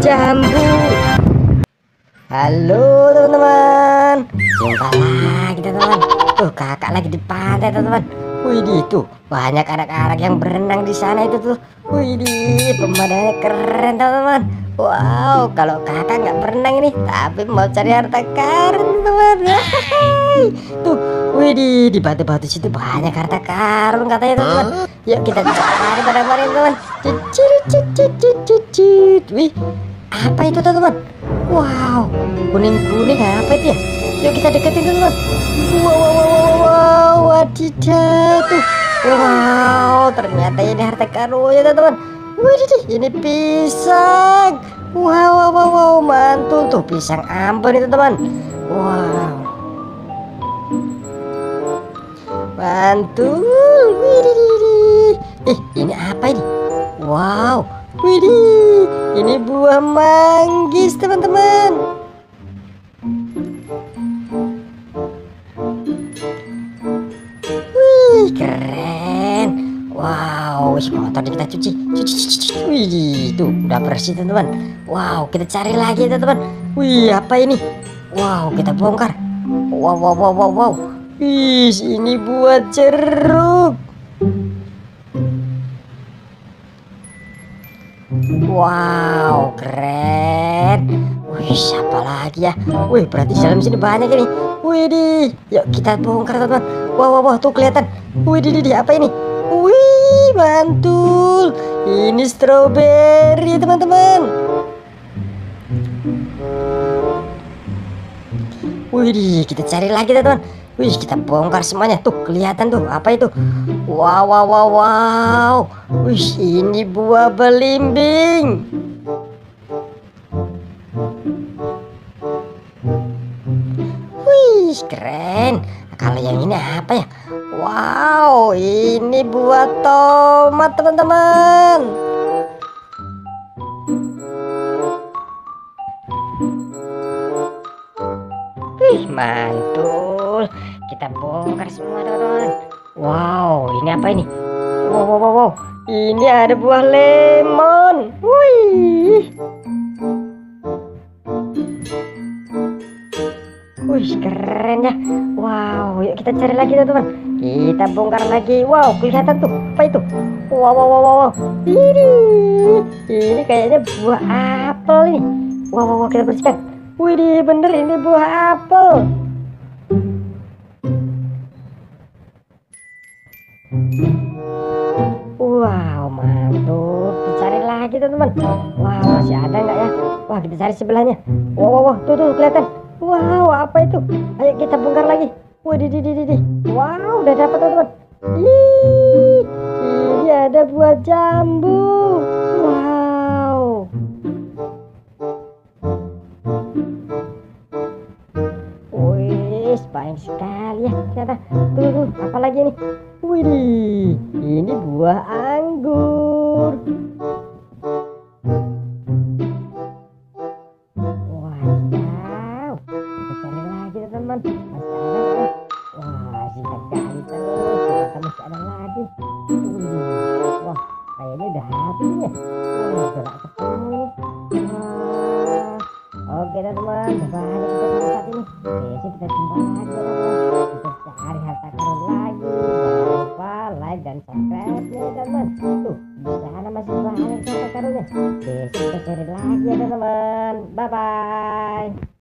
jambu. Halo teman-teman, jumpa lagi teman-teman. Tuh kakak lagi di pantai teman-teman. Widih tuh banyak anak-anak yang berenang di sana itu tuh. Widih pemandangannya keren teman-teman. Wow, kalau kakak nggak berenang ini, tapi mau cari harta karun teman-teman. Tuh, widih di batu-batu situ banyak harta karun katanya teman-teman. Yuk kita cari bareng-bareng teman. Wih, apa itu teman-teman? Wow, kuning-kuning apa itu ya? Yuk kita deketin teman-teman. Wow, wadidaw tuh. Wow, ternyata ini harta karunnya teman-teman. Widih, ini pisang. Wow, mantul tuh pisang Ambon itu teman. Wow, mantul. Widih. Ini apa ini? Wow, widih, ini buah manggis teman-teman. Wih, keren. Wow, wih, kotor kita cuci. Wih, itu udah bersih teman-teman. Wow, kita cari lagi teman-teman. Wih, apa ini? Wow, kita bongkar. Wow. Wih, ini buah jeruk. Wow, keren. Wih, siapa lagi ya? Wih, berarti di dalam sini banyak ini. Widih, yuk kita bongkar teman-teman. Wow, tuh kelihatan. Widih, apa ini? Wih, mantul. Ini stroberi teman-teman. Widih, kita cari lagi teman-teman. Wih, kita bongkar semuanya. Tuh kelihatan tuh apa itu? Wow. Wih, ini buah belimbing. Wih, keren. Kalau yang ini apa ya? Wow, ini buah tomat teman-teman. Wih, mantul. Kita bongkar semua teman-teman. Wow, ini apa ini? Wow. Ini ada buah lemon. Wih, keren ya. Wow, yuk kita cari lagi teman-teman. Kita bongkar lagi. Wow, kelihatan tuh. Apa itu? Wow. Ini kayaknya buah apel ini. Wow, kita bersihkan. Wih, bener ini buah apel. Wow, mantul. Dicari lagi teman-teman. Wah, masih ada nggak ya? Wah, kita cari sebelahnya. Wow, tuh kelihatan. Wow, apa itu? Ayo kita bongkar lagi. Widih. Wow, udah dapat teman-teman. Ini ada buah jambu. Wow. Wih, banyak sekali ya ternyata. Tuh, apa lagi ini? Widih, ini buah anggur. Wow, kita cari lagi teman-teman. Masih ada nggak? Wah, singkat kali terus. Ternyata masih ada lagi. Wah, kayaknya udah habis ya. Udah nggak ketemu. Wah, oke teman-teman, banyak kita saat ini. Besok kita jumpa lagi teman-teman. Kita cari harta karun lagi. Jangan lupa like dan subscribe ya teman-teman. Tuh, di sana masih banyak harta karunnya. Besok kita cari lagi ya teman-teman. Bye.